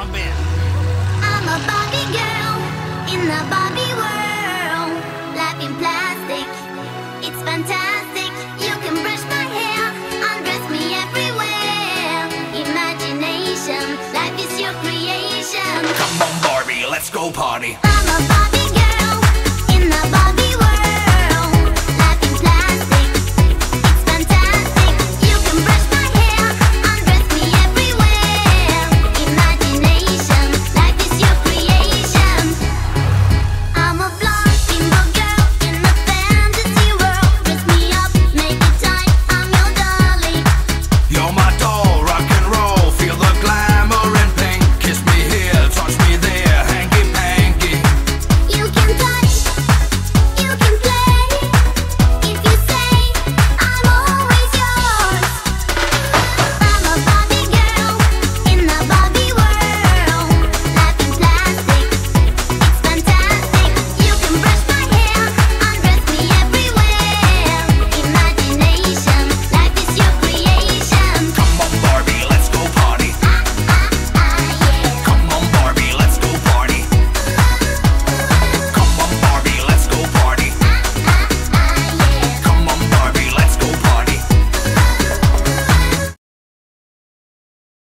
jump in. I'm a Barbie girl in the Barbie world. Life in plastic, it's fantastic. You can brush my hair, undress me everywhere. Imagination, life is your creation. Come on, Barbie, let's go party. I'm a Barbie